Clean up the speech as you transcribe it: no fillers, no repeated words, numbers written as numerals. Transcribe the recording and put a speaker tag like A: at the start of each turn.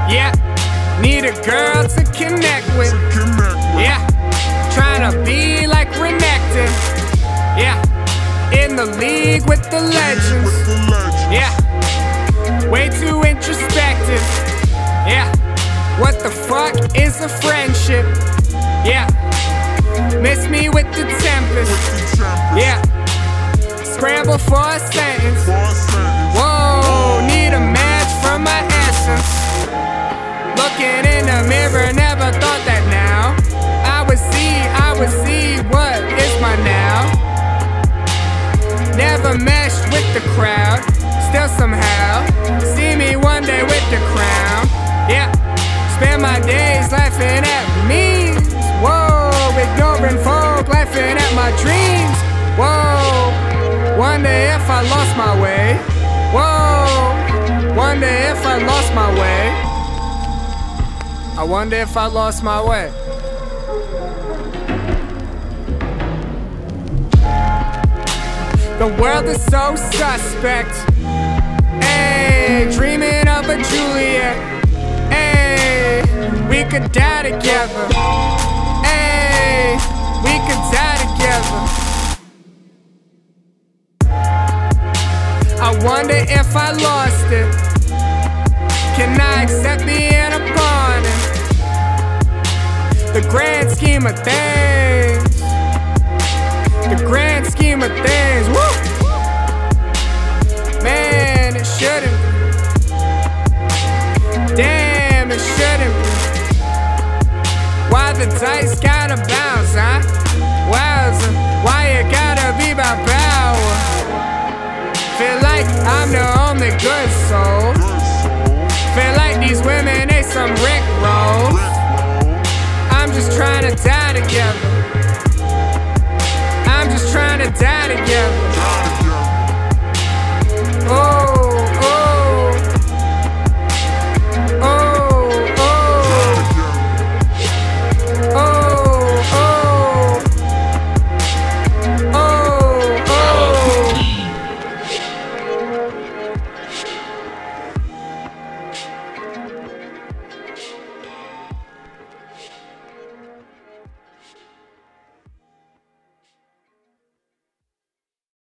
A: Yeah, need a girl to connect with. Yeah, tryna be like Renekton. Yeah, in the league with the legends. Yeah, way too introspective. Yeah, what the fuck is a friendship? Yeah, miss me with the tempest. Yeah, scramble for a sentence. Whoa, need a match from my essence. Looking in the mirror, never thought that now I would see what is my now. Never meshed with the crowd, still somehow see me one day with the crown. Yeah, spend my days laughing at memes. Whoa, ignoring folk, laughing at my dreams. Whoa, wonder if I lost my way. Whoa, wonder if I lost my way. I wonder if I lost my way. The world is so suspect. Ayy, dreaming of a Juliet. Ayy, we could die together. Ayy, we could die together. I wonder if I lost it. Can I accept being a pawn in the grand scheme of things? The grand scheme of things, woo! Man, it shouldn't be. Damn, it shouldn't be. Why the dice gotta bounce, huh? Wowza, why it gotta be about power? Feel like I'm the only good soul.